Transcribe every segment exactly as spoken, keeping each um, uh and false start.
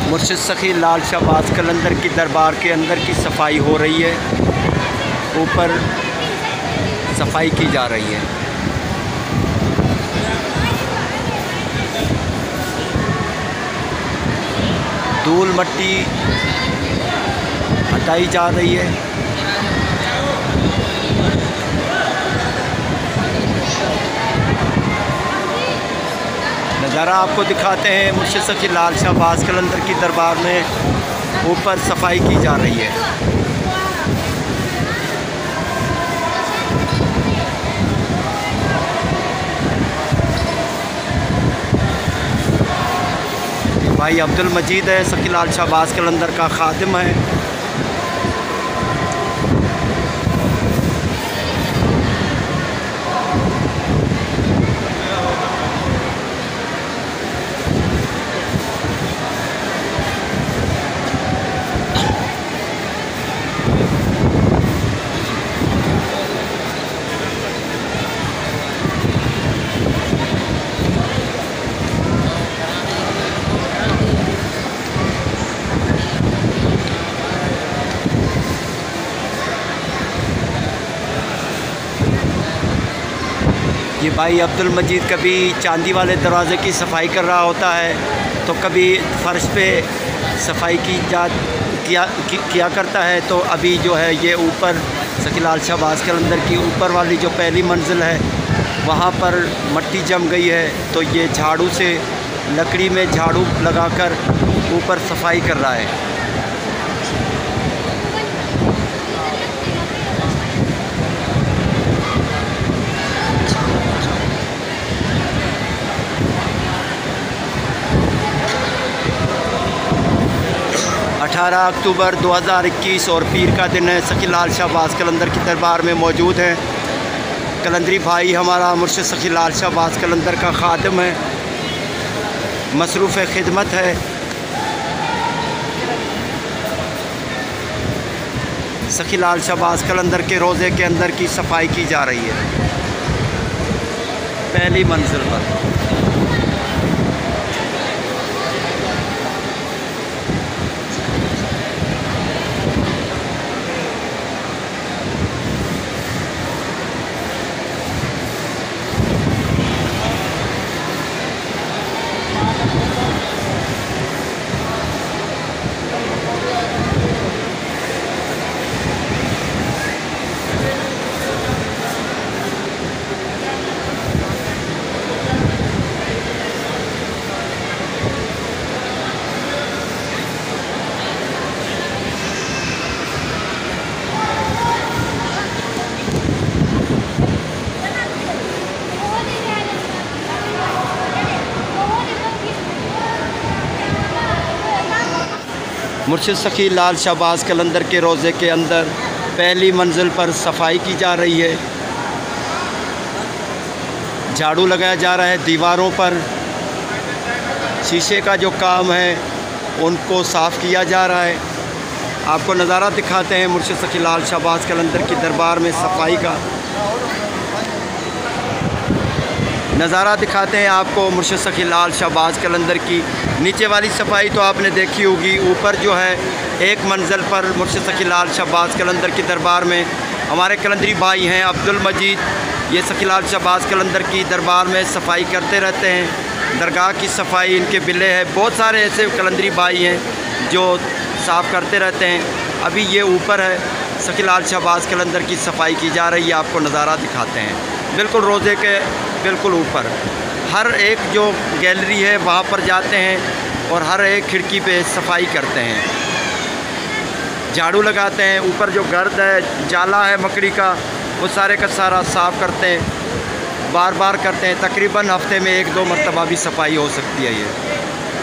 मुर्शिद सखी लाल शहबाज कलंदर की दरबार के अंदर की सफाई हो रही है। ऊपर सफाई की जा रही है। धूल मट्टी हटाई जा रही है। नज़ारा आपको दिखाते हैं मुर्शिद सखी लाल शहबाज कलंदर की दरबार में ऊपर सफाई की जा रही है। भाई अब्दुल मजीद है, सखी लाल शहबाज कलंदर का खादिम है। ये भाई अब्दुल मजीद कभी चांदी वाले दरवाज़े की सफाई कर रहा होता है तो कभी फ़र्श पे सफाई की जा किया किया करता है। तो अभी जो है ये ऊपर सखी लाल शहबाज कलंदर की ऊपर वाली जो पहली मंजिल है वहाँ पर मट्टी जम गई है। तो ये झाड़ू से लकड़ी में झाड़ू लगाकर ऊपर सफाई कर रहा है। अठारह अक्टूबर दो हज़ार इक्कीस और पीर का दिन है। सखी लाल शहबाज कलंदर की दरबार में मौजूद हैं। कलंदरी भाई हमारा मुर्शिद सखी लाल शहबाज कलंदर का खादिम है, मसरूफ़ खिदमत है। सखी लाल शहबाज कलंदर के रोज़े के अंदर की सफाई की जा रही है पहली मंजिल पर। मुर्शिद सखी लाल शहबाज कलंदर के रोज़े के अंदर पहली मंजिल पर सफाई की जा रही है। झाड़ू लगाया जा रहा है। दीवारों पर शीशे का जो काम है उनको साफ़ किया जा रहा है। आपको नज़ारा दिखाते हैं मुर्शिद सखी लाल शहबाज कलंदर की दरबार में सफाई का नज़ारा दिखाते हैं आपको मुर्शिद सखी लाल शहबाज कलंदर की नीचे वाली सफाई तो आपने देखी होगी। ऊपर जो है एक मंजिल पर मुर्शिद सखी लाल शहबाज कलंदर की दरबार में हमारे कलंदरी भाई हैं अब्दुल मजीद, ये सखी लाल शहबाज कलंदर की दरबार में सफाई करते रहते हैं। दरगाह की सफाई इनके बिले है। बहुत सारे ऐसे कलंदरी भाई हैं जो साफ़ करते रहते हैं। अभी ये ऊपर है सखी लाल शहबाज कलंदर की सफाई की जा रही है। आपको नज़ारा दिखाते हैं बिल्कुल रोज़े के बिल्कुल ऊपर। हर एक जो गैलरी है वहाँ पर जाते हैं और हर एक खिड़की पे सफाई करते हैं, झाड़ू लगाते हैं। ऊपर जो गर्द है, जाला है मकड़ी का, वो सारे का सारा साफ़ करते हैं, बार बार करते हैं। तकरीबन हफ्ते में एक दो मरतबा भी सफाई हो सकती है ये।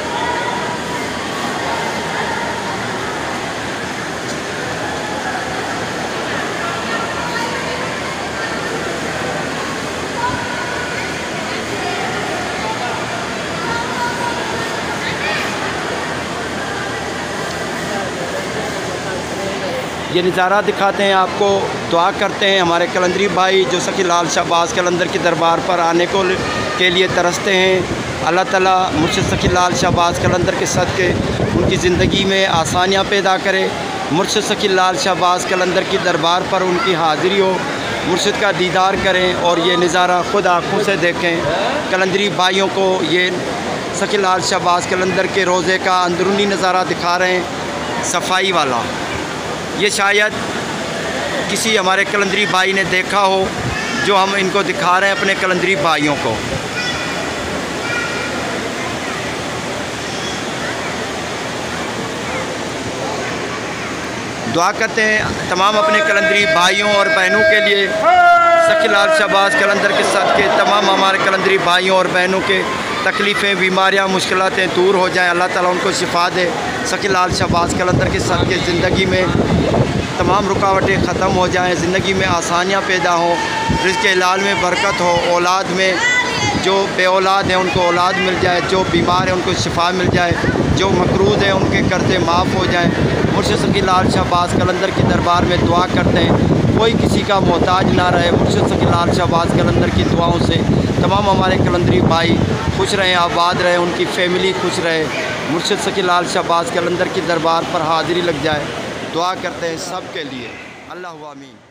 ये नज़ारा दिखाते हैं आपको। दुआ करते हैं हमारे कलंदरी भाई जो सखी लाल शहबाज कलंदर की दरबार पर आने को के लिए तरसते हैं। अल्लाह ताला मुर्शिद सखी लाल शहबाज कलंदर के सदक़े उनकी ज़िंदगी में आसानियाँ पैदा करे। मुर्शिद सखी लाल शहबाज कलंदर की दरबार पर उनकी हाज़िरी हो, मुर्शिद का दीदार करें और ये नज़ारा ख़ुद आँखों से देखें। कलंदरी भाइयों को ये सखी लाल शहबाज कलंदर के रोज़े का अंदरूनी नज़ारा दिखा रहे हैं, सफाई वाला। ये शायद किसी हमारे कलंदरी भाई ने देखा हो, जो हम इनको दिखा रहे हैं अपने कलंदरी भाइयों को। दुआ करते हैं तमाम अपने कलंदरी भाइयों और बहनों के लिए, सखी लाल शहबाज कलंदर के सदक़े तमाम हमारे कलंदरी भाइयों और बहनों के तकलीफ़ें, बीमारियां, मुश्किलातें दूर हो जाएं। अल्लाह ताला उनको शिफा दे। सखी लाल शहबाज कलंदर के सदक़े ज़िंदगी में तमाम रुकावटें ख़त्म हो जाएं, ज़िंदगी में आसानियाँ पैदा हों, रिज़्क़ हलाल में बरकत हो, औलाद में जो बे औलाद हैं उनको औलाद मिल जाए, जो बीमार हैं उनको शिफा मिल जाए, जो मकरूज़ हैं उनके कर्ज़े माफ़ हो जाएं। मुर्शिद सखी लाल शहबाज कलंदर की दरबार में दुआ करते हैं कोई किसी का मोहताज ना रहे। मुर्शिद सखी लाल शहबाज कलंदर की दुआओं से तमाम हमारे कलंदरी भाई खुश रहें, आबाद रहें, उनकी फ़ैमिली खुश रहे। मुर्शिद सखी लाल शहबाज कलंदर की दरबार पर हाज़िरी लग जाए। दुआ करते हैं सब के लिए। अल्लाह आमीन।